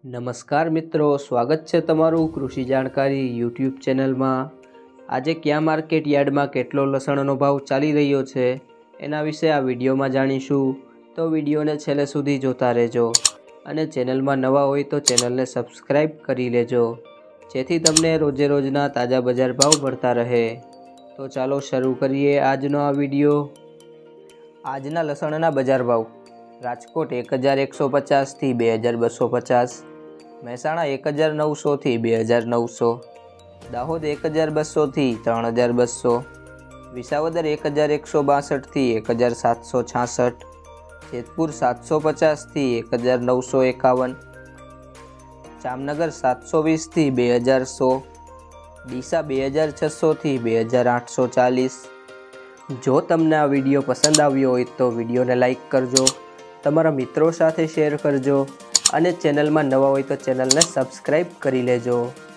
નમસ્કાર મિત્રો, સ્વાગત છે તમારું કૃષિ જાણકારી યુટ્યુબ ચેનલમાં। આજે ક્યાં માર્કેટ યાર્ડમાં કેટલો લસણનો ભાવ ચાલી રહ્યો છે એના વિશે આ વિડીયોમાં જાણીશું। તો વિડીયોને છેલ્લે સુધી જોતા રહેજો અને ચેનલમાં નવા હોય તો ચેનલને સબસ્ક્રાઈબ કરી લેજો, જેથી તમને રોજે રોજના તાજા બજાર ભાવ મળતા રહે। તો ચાલો શરૂ કરીએ આજનો આ વિડીયો। આજના લસણના બજાર ભાવ: રાજકોટ 1150 થી 2250, મહેસાણા 1900 થી 2900, દાહોદ 1200 થી 3200, વિસાવદર 1162 થી 1766, જેતપુર 750 થી 1951, જામનગર 720 થી 2100, ડીસા 2600 થી 2840। જો તમને આ વિડીયો પસંદ આવ્યો હોય તો વિડીયોને લાઈક કરજો, તમારા મિત્રો સાથે શેર કરજો અને ચેનલમાં નવા હોય તો ચેનલને સબસ્ક્રાઈબ કરી લેજો।